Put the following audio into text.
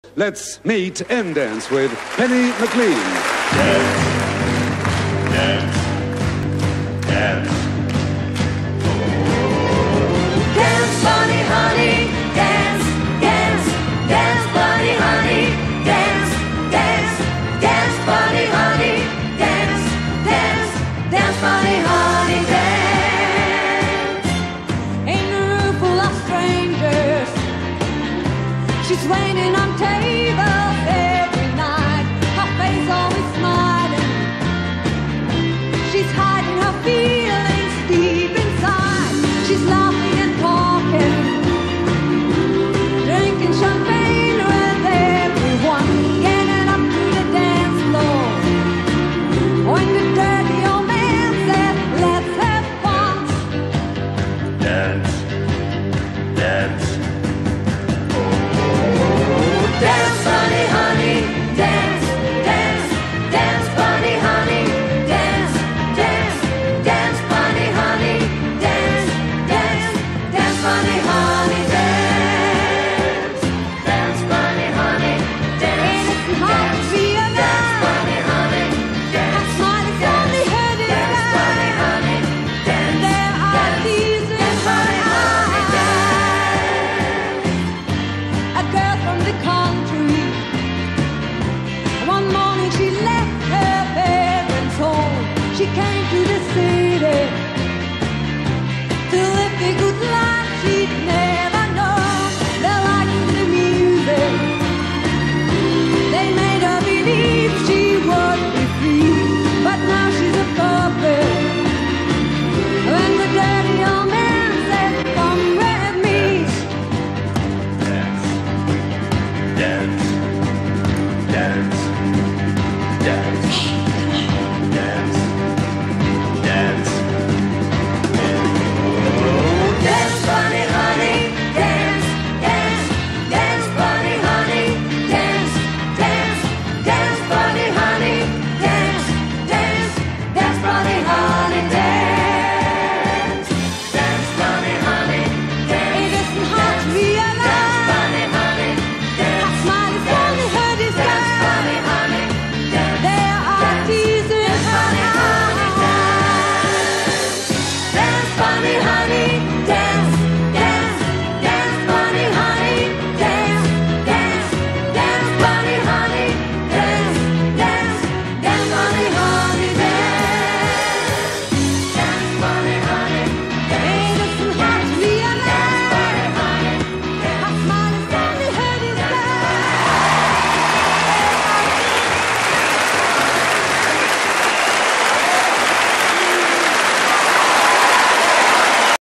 Let's meet and dance with Penny McLean. Dance, dance, dance. Dance, bunny, honey, dance, dance, dance, bunny, honey, dance, dance, dance, bunny, honey, dance, dance, dance, bunny, honey, dance. In a room full of strangers, she's waiting on tables every night. Her face always smiling. She's hiding her feelings deep inside. She's laughing and talking, drinking champagne with everyone, getting up to the dance floor. When the dirty old man said, "Let's have fun." Dance, dance. Dance, bunny, honey, dance, dance, dance, bunny, honey, dance, dance, dance, bunny, honey, dance, dance, dance, bunny, honey, dance, dance, bunny, honey, dance, Innocent heart dance, be a dance, man. bunny, honey, dance, Smile is dance, only hurting dance, bunny, now. honey, dance, There are dance, tears in dance, bunny, my honey, eyes. A girl from the country. One morning she left her parents' home. She came to the city to live the good life she'd never known. They liked the music. They made her believe she would be free. But now she's a puppet. When the dirty old man said, "Come with me," Dance, dance, dance, dance.